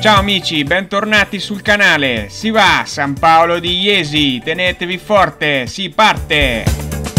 Ciao amici, bentornati sul canale. Si va, San Paolo di Jesi, tenetevi forte, si parte!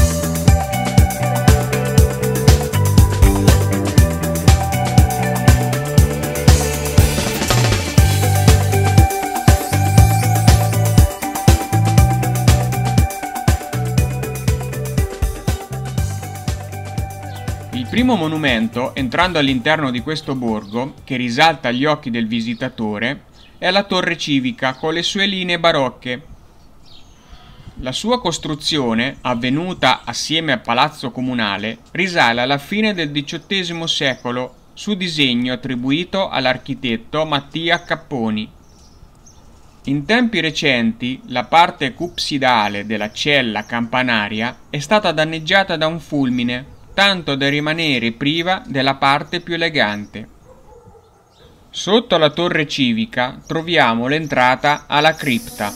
Il primo monumento, entrando all'interno di questo borgo, che risalta agli occhi del visitatore, è la torre civica con le sue linee barocche. La sua costruzione, avvenuta assieme al palazzo comunale, risale alla fine del XVIII secolo su disegno attribuito all'architetto Mattia Capponi. In tempi recenti la parte cupsidale della cella campanaria è stata danneggiata da un fulmine, tanto da rimanere priva della parte più elegante. Sotto la torre civica troviamo l'entrata alla cripta.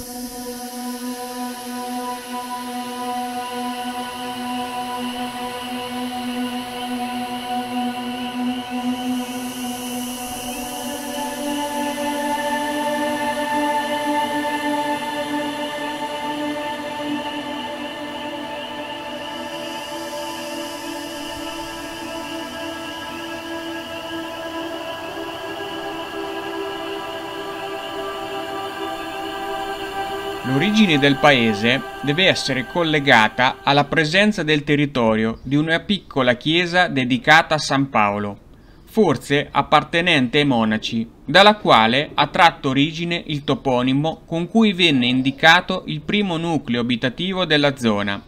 L'origine del paese deve essere collegata alla presenza del territorio di una piccola chiesa dedicata a San Paolo, forse appartenente ai monaci, dalla quale ha tratto origine il toponimo con cui venne indicato il primo nucleo abitativo della zona.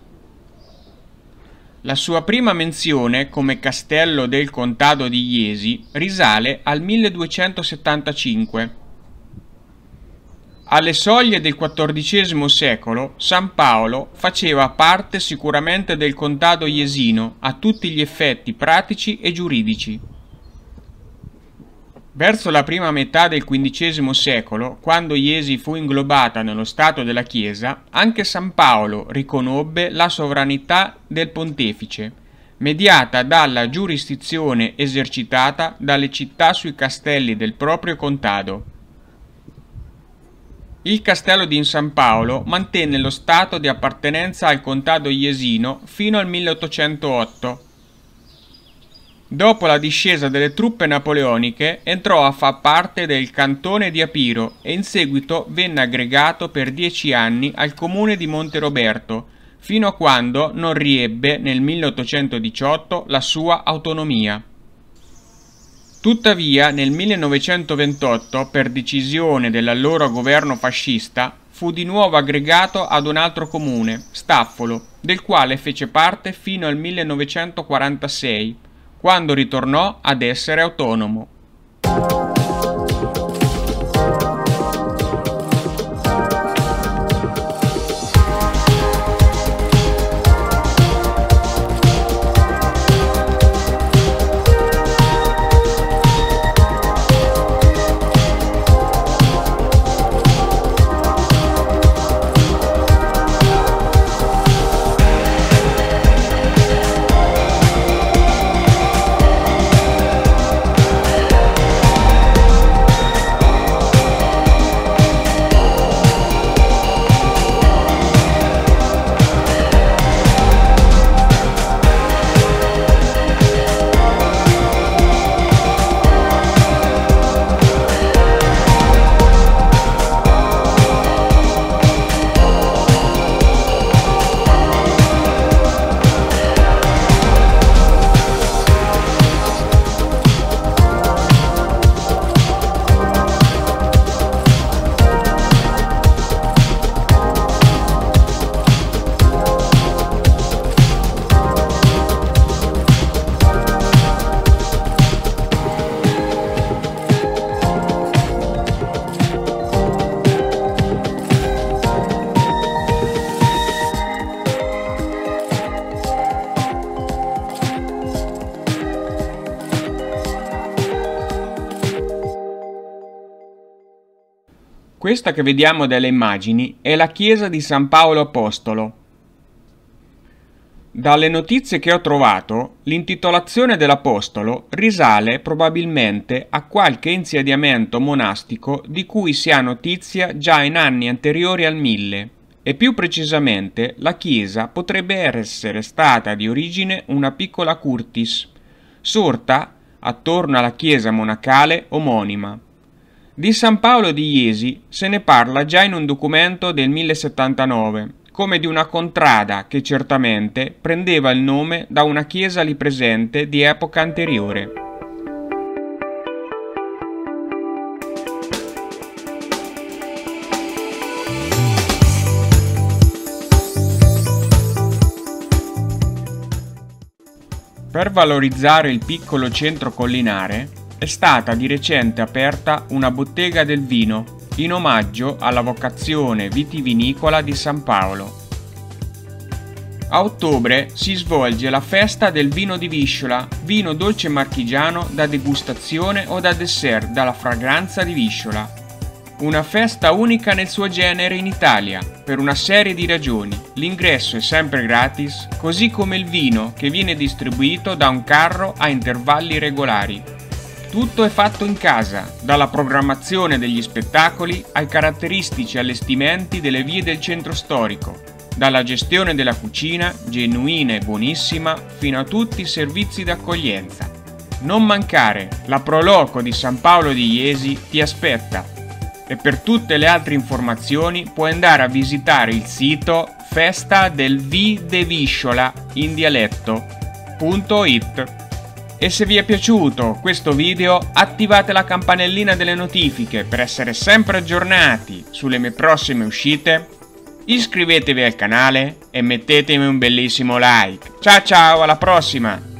La sua prima menzione come castello del contado di Jesi risale al 1275. Alle soglie del XIV secolo, San Paolo faceva parte sicuramente del contado jesino a tutti gli effetti pratici e giuridici. Verso la prima metà del XV secolo, quando Jesi fu inglobata nello stato della Chiesa, anche San Paolo riconobbe la sovranità del pontefice, mediata dalla giurisdizione esercitata dalle città sui castelli del proprio contado. Il castello di San Paolo mantenne lo stato di appartenenza al contado jesino fino al 1808. Dopo la discesa delle truppe napoleoniche entrò a far parte del cantone di Apiro e in seguito venne aggregato per 10 anni al comune di Monteroberto, fino a quando non riebbe nel 1818 la sua autonomia. Tuttavia, nel 1928, per decisione dell'allora governo fascista, fu di nuovo aggregato ad un altro comune, Staffolo, del quale fece parte fino al 1946, quando ritornò ad essere autonomo. Questa che vediamo dalle immagini è la chiesa di San Paolo Apostolo. Dalle notizie che ho trovato, l'intitolazione dell'apostolo risale probabilmente a qualche insediamento monastico di cui si ha notizia già in anni anteriori al 1000, e più precisamente la chiesa potrebbe essere stata di origine una piccola curtis, sorta attorno alla chiesa monacale omonima. Di San Paolo di Jesi se ne parla già in un documento del 1079, come di una contrada che certamente prendeva il nome da una chiesa lì presente di epoca anteriore. Per valorizzare il piccolo centro collinare è stata di recente aperta una bottega del vino in omaggio alla vocazione vitivinicola di San Paolo. A ottobre si svolge la festa del vino di Visciola, vino dolce marchigiano da degustazione o da dessert dalla fragranza di Visciola. Una festa unica nel suo genere in Italia, per una serie di ragioni. L'ingresso è sempre gratis, così come il vino che viene distribuito da un carro a intervalli regolari. Tutto è fatto in casa, dalla programmazione degli spettacoli ai caratteristici allestimenti delle vie del centro storico, dalla gestione della cucina, genuina e buonissima, fino a tutti i servizi d'accoglienza. Non mancare, la Proloco di San Paolo di Jesi ti aspetta. E per tutte le altre informazioni puoi andare a visitare il sito festadelvidevisciola in dialetto.it. E se vi è piaciuto questo video attivate la campanellina delle notifiche per essere sempre aggiornati sulle mie prossime uscite, iscrivetevi al canale e mettetemi un bellissimo like. Ciao ciao, alla prossima!